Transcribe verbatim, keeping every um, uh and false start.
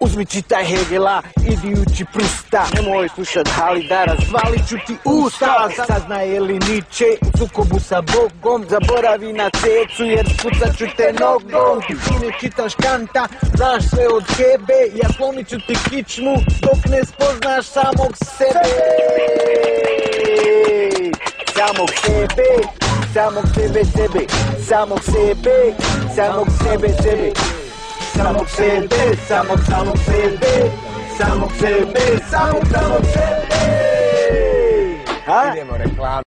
Uzmi čitaj Hegela, idi uči Prusta. Nemoj slušat Halidara, zvali ću ti usta. Saznaje li Niče u sukobu sa Bogom? Zaboravi na cecu jer spucat ću te nogom. Ti ne čitaš Kanta, znaš sve od Hebe. Ja slomit ću ti kičmu dok ne spoznaš samog sebe. Samog sebe, samog sebe, sebe, samog sebe, samog sebe, sebe. Samog sebe, samog, samog sebe, samog sebe, samog, samog sebe. Idemo reklame.